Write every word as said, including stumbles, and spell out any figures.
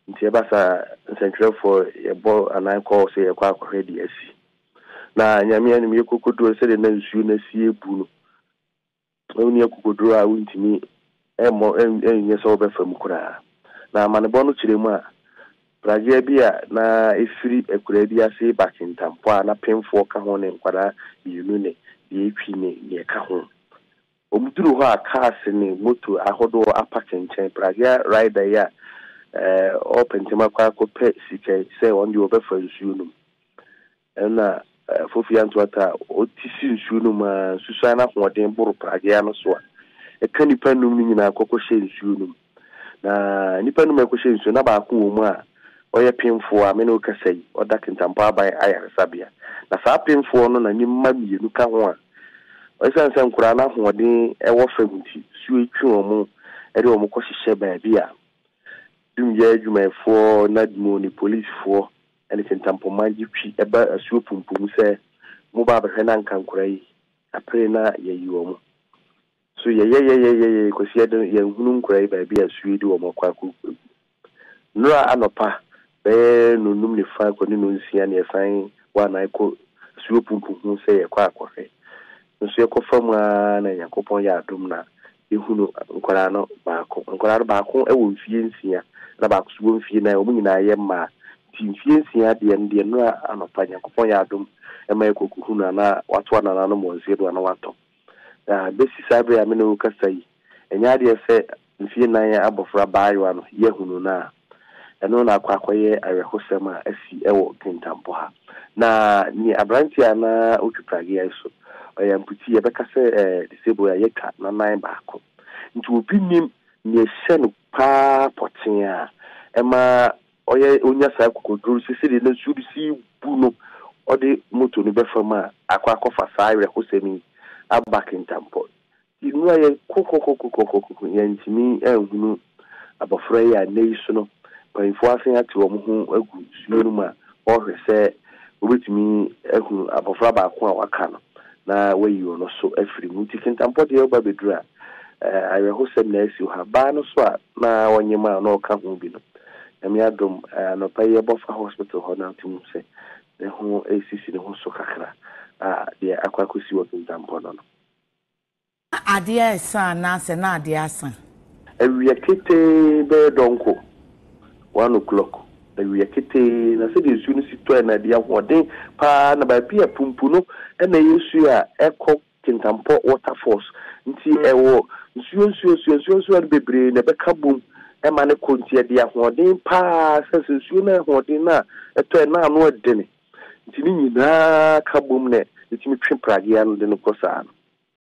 nti e ba sa central for e bo anan call say e kwa akwa di asi na nyame ani me kokoduro se de na nsuo na sie ebu no oni kokoduro a wuntimi e mo enye so be fam kura na amanebo no kiremu a pragia bia na efiri ekura bi ase ba Kintampo a na pemfo ka ho ne nkwara yinu ne de etwi ne ne ka ho omuduru ho a cars ne moto ahodo apakenchen pragia rider ya eh open tema kwa ko pe sike se on di obefa nsuo no na fofi anto ata otisi nsuo no ma susa na hoden buru pragia no so a e kanipa num ni nyina akoko hye nsuo no na nipa num akoko hye nsuo na ba ko wo mu a oye pemfo a me no kasai oda Kintampo abai ayaresabia na saa pemfo no na nyimma mienu ka ho a osan san kura na hoden e wo famuti suo etwi omo e de omo ko hye ba bia dum ye adwumayfo na dimo ni police fo ene Kintampo manji twi e ba asuo pumpum se mo ba ba hena nkan kura yi apre na ye yi omo so ye ye ye ye ye ko sie de ye hunu kura yi ba bia asuo di omo kwa ku nura anopa be no num ni fa ko ni no nsia ne fan wa na ko asuo pumpum se ye kwa akɔhwe nso ye ko fam a na yakopon ya adom na ehunu nkwara no baako nkwara baako e wo mfie nsia na baako so wo mfie na omu nyina ye ma ti mfie nsia de de no anopa yakopon ya adom e ma ekokuhu na na wato na na no mo nsie do na wato ah besi sabre ya me no kasai enya de se mfie na ya abofra baayo no ye hunu na eno na akwa akoye arehosem a asi ewo Kintampo ha na ni abrantia na otwupragia iso oya mputi ye beka se eh disable ya yeka na nine baako nti obi nim ni ehye no pa poten a ema oye onya sa kokoduru sisi de na sudi si bu no ode moto no befama akwa akofa sa arehosem aba Kintampo inu aye kokokokokokoko ya ntimi ehunu abofra ya neiso no panfo asen ati wo ho agu suo no ma o hwese obetimi ehunu abofra ba ko a waka no na wayi no so afiri mu Kintampo de oba bedura eh ayehosem na asi ha ba no so a na wonyema na oka ho bi no emi adom no paye bofa hospital ho na timu se ne ho asisi ne ho so kakra ah de akwakosi wo Kintampo no no adia esa na se na adia asan ewiya kete be donko one o'clock ewiya kete na se de su no sito na dia hoden pa na ba pia pumpu no na yesu a eko Kintampo waterfalls nti ewo nsuo nsuo nsuo nsuo nsuo bebre na be kabum e ma ne kontia dia hoden pa se nsuo na hoden na eto na no de ne nti ni nyina kabum ne nti mi twe pragia no de no kosa no